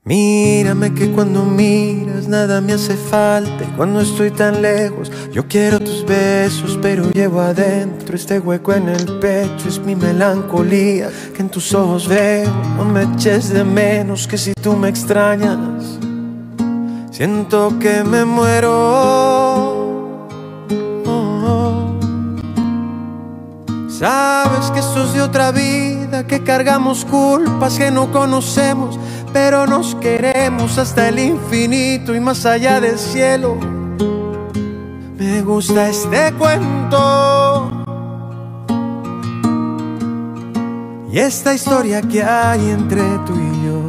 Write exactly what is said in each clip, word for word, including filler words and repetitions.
Mírame que cuando miras nada me hace falta, y cuando estoy tan lejos yo quiero tus besos, pero llevo adentro este hueco en el pecho. Es mi melancolía que en tus ojos veo. No me eches de menos, que si tú me extrañas siento que me muero. Oh, oh. Sabes que esto es de otra vida, que cargamos culpas que no conocemos, pero nos queremos hasta el infinito y más allá del cielo. Me gusta este cuento y esta historia que hay entre tú y yo.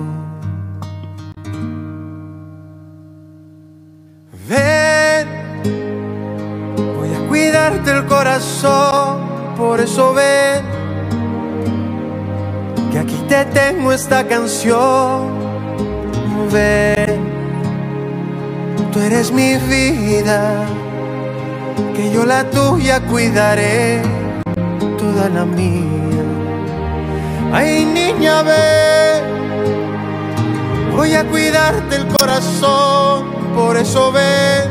Ven, voy a cuidarte el corazón, por eso ven, que aquí te tengo esta canción. Ven, tú eres mi vida, que yo la tuya cuidaré, toda la mía. Ay, niña, ven, voy a cuidarte el corazón, por eso ven,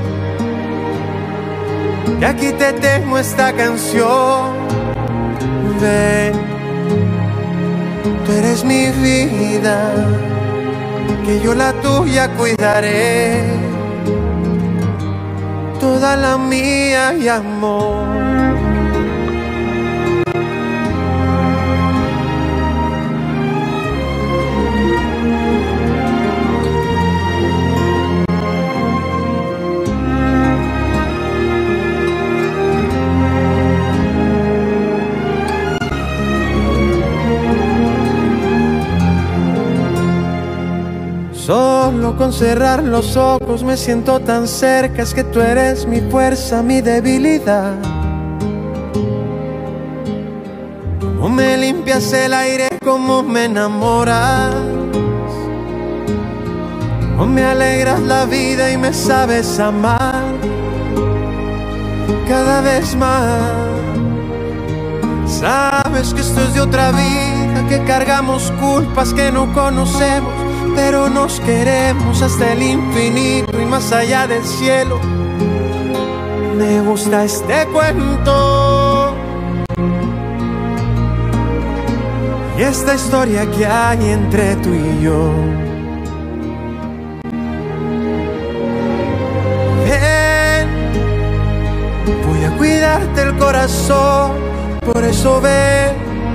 que aquí te tengo esta canción. Ven, tú eres mi vida, que yo la tuya cuidaré, toda la mía y amor. Solo con cerrar los ojos me siento tan cerca. Es que tú eres mi fuerza, mi debilidad. Cómo me limpias el aire, cómo me enamoras, cómo me alegras la vida y me sabes amar cada vez más. Sabes que esto es de otra vida, que cargamos culpas que no conocemos, pero nos queremos hasta el infinito y más allá del cielo. Me gusta este cuento y esta historia que hay entre tú y yo. Ven, voy a cuidarte el corazón, por eso ven,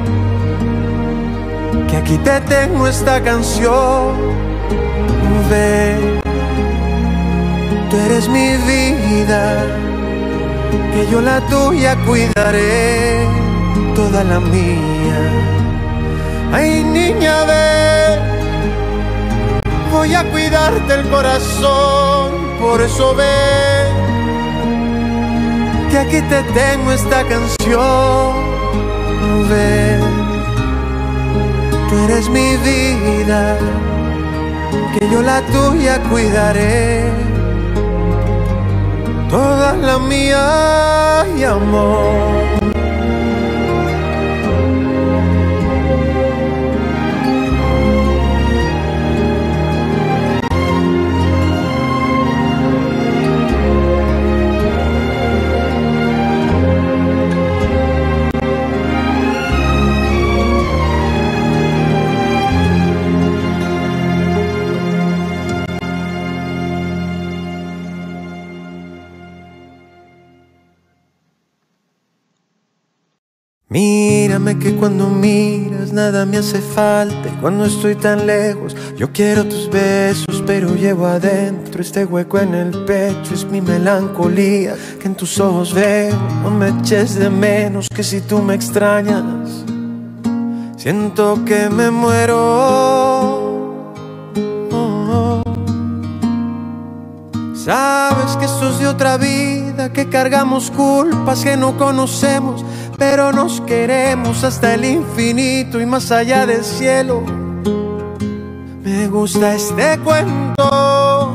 que aquí te tengo esta canción. Ven, tú eres mi vida, que yo la tuya cuidaré, toda la mía. Ay, niña, ven, voy a cuidarte el corazón, por eso ven, que aquí te tengo esta canción. Ven, tú eres mi vida, que yo la tuya cuidaré, toda la mía y amor. Mírame que cuando miras nada me hace falta, y cuando estoy tan lejos yo quiero tus besos, pero llevo adentro este hueco en el pecho. Es mi melancolía que en tus ojos veo. No me eches de menos, que si tú me extrañas siento que me muero. Oh, oh. Sabes que esto es de otra vida, que cargamos culpas que no conocemos, pero nos queremos hasta el infinito y más allá del cielo. Me gusta este cuento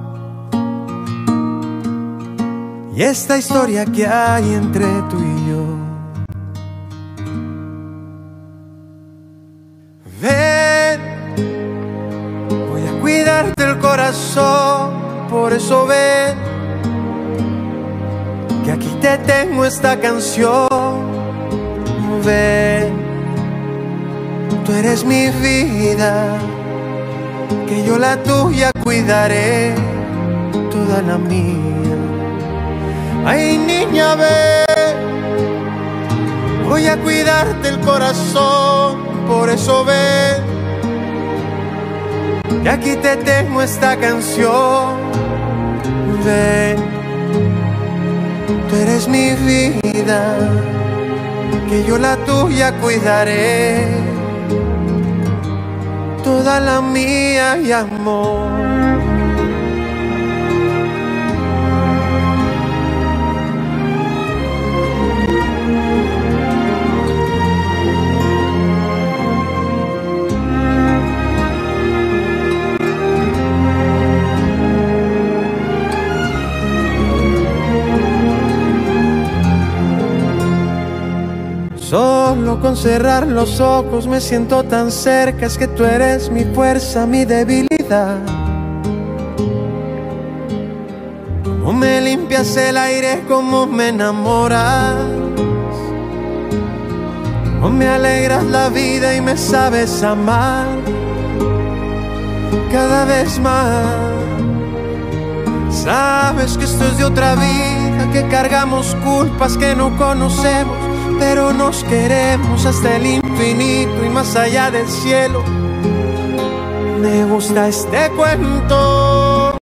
y esta historia que hay entre tú y yo. Ven, voy a cuidar cuidarte el corazón, por eso ven que aquí te tengo esta canción. Ven, tú eres mi vida, que yo la tuya cuidaré, toda la mía. Ay, niña, ven, voy a cuidarte el corazón, por eso ven, que aquí te tengo esta canción. Ven, tú eres mi vida, que yo la tuya cuidaré, toda la mía y amor. Solo con cerrar los ojos me siento tan cerca, es que tú eres mi fuerza, mi debilidad. Cómo me limpias el aire, cómo me enamoras, cómo me alegras la vida y me sabes amar cada vez más. Sabes que esto es de otra vida, que cargamos culpas que no conocemos, pero nos queremos hasta el infinito y más allá del cielo. Me gusta este cuento.